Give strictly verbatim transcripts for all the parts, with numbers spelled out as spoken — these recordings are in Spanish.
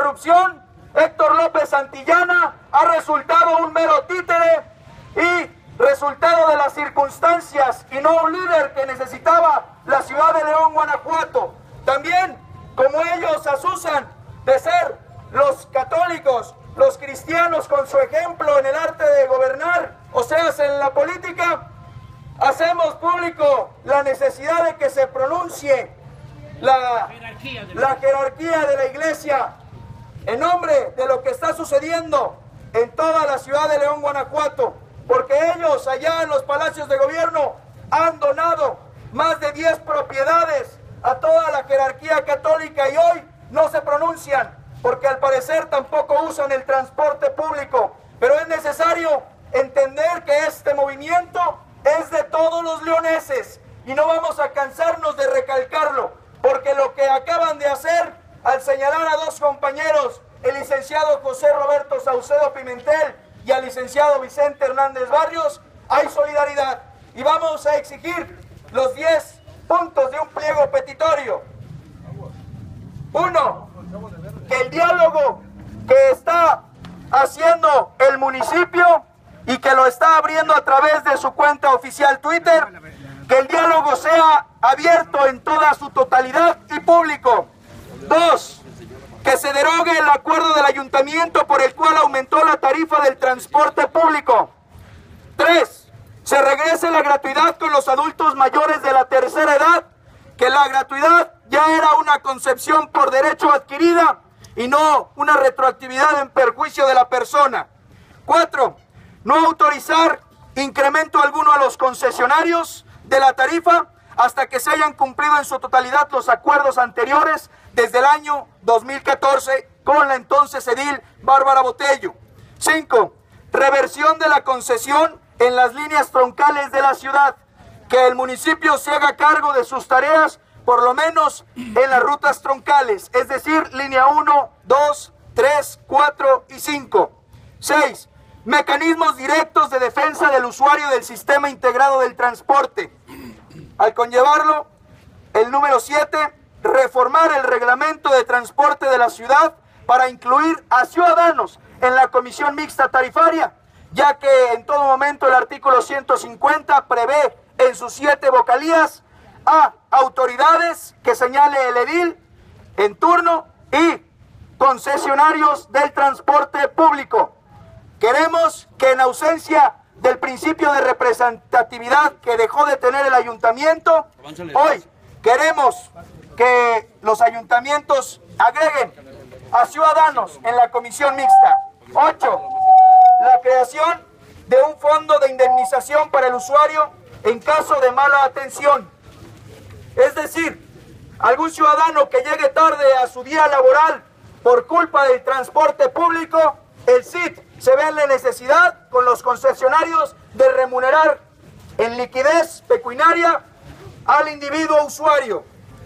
corrupción, Héctor López Santillana ha resultado un mero títere y resultado de las circunstancias y no un líder que necesitaba la ciudad de León, Guanajuato. También, como ellos asusan de ser los católicos, los cristianos con su ejemplo en el arte de gobernar, o sea, en la política, hacemos público la necesidad de que se pronuncie la jerarquía de la, la, jerarquía de la iglesia en nombre de lo que está sucediendo en toda la ciudad de León, Guanajuato, porque ellos allá en los palacios de gobierno han donado más de diez propiedades a toda la jerarquía católica y hoy no se pronuncian, porque al parecer tampoco usan el transporte público. Pero es necesario entender que este movimiento es de todos los leoneses y no vamos a cansarnos de recalcarlo, porque lo que acaban de hacer al señalar a dos compañeros, el licenciado José Roberto Saucedo Pimentel y al licenciado Vicente Hernández Barrios, hay solidaridad y vamos a exigir los diez puntos de un pliego petitorio. Uno, que el diálogo que está haciendo el municipio y que lo está abriendo a través de su cuenta oficial Twitter, que el diálogo sea abierto en toda su totalidad y público. Dos, que se derogue el acuerdo del ayuntamiento por el cual aumentó la tarifa del transporte público. Tres, se regrese la gratuidad con los adultos mayores de la tercera edad, que la gratuidad ya era una concepción por derecho adquirida y no una retroactividad en perjuicio de la persona. Cuatro, no autorizar incremento alguno a los concesionarios de la tarifa hasta que se hayan cumplido en su totalidad los acuerdos anteriores desde el año dos mil catorce con la entonces edil Bárbara Botello. Cinco, reversión de la concesión en las líneas troncales de la ciudad, que el municipio se haga cargo de sus tareas, por lo menos en las rutas troncales, es decir, línea uno, dos, tres, cuatro y cinco. Seis, mecanismos directos de defensa del usuario del sistema integrado del transporte. Al conllevarlo, el número siete, reformar el reglamento de transporte de la ciudad para incluir a ciudadanos en la comisión mixta tarifaria, ya que en todo momento el artículo ciento cincuenta prevé en sus siete vocalías a autoridades que señale el edil en turno y concesionarios del transporte público. Queremos que en ausencia del principio de representatividad que dejó de tener el ayuntamiento, hoy queremos que los ayuntamientos agreguen a ciudadanos en la comisión mixta. Ocho, la creación de un fondo de indemnización para el usuario en caso de mala atención. Es decir, algún ciudadano que llegue tarde a su día laboral por culpa del transporte público, el C I T se ve en la necesidad con los concesionarios de remunerar en liquidez pecuniaria al individuo usuario.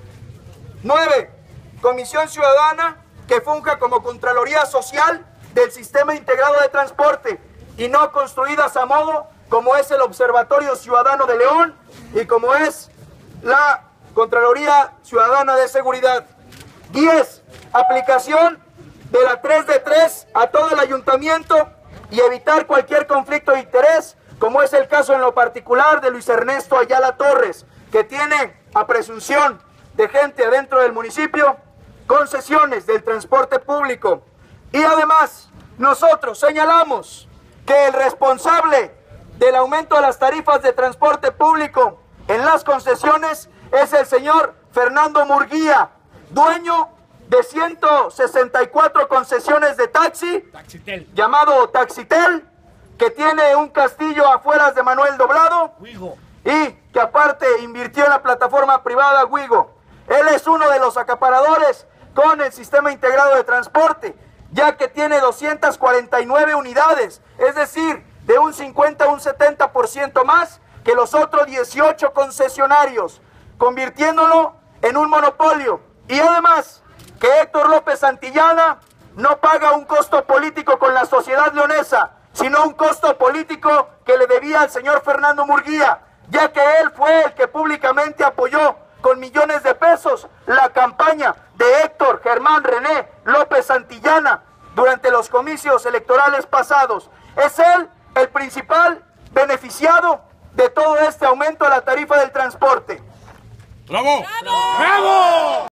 Nueve, Comisión Ciudadana que funja como Contraloría Social del Sistema Integrado de Transporte y no construidas a modo como es el Observatorio Ciudadano de León y como es la Contraloría Ciudadana de Seguridad. Diez, aplicación de la tres de tres a todo el ayuntamiento y evitar cualquier conflicto de interés, como es el caso en lo particular de Luis Ernesto Ayala Torres, que tiene a presunción de gente adentro del municipio concesiones del transporte público. Y además, nosotros señalamos que el responsable del aumento de las tarifas de transporte público en las concesiones es el señor Fernando Murguía, dueño de ciento sesenta y cuatro concesiones de taxi, Taxitel. llamado Taxitel, que tiene un castillo afuera de Manuel Doblado Wigo. Y que aparte invirtió en la plataforma privada Wigo. Él es uno de los acaparadores con el sistema integrado de transporte, ya que tiene doscientas cuarenta y nueve unidades, es decir, de un cincuenta a un setenta por ciento más que los otros dieciocho concesionarios, convirtiéndolo en un monopolio. Y además, que Héctor López Santillana no paga un costo político con la sociedad leonesa, sino un costo político que le debía al señor Fernando Murguía, ya que él fue el que públicamente apoyó con millones de pesos la campaña de de Héctor Germán René López Santillana durante los comicios electorales pasados. Es él el principal beneficiado de todo este aumento a la tarifa del transporte. ¡Bravo! ¡Bravo!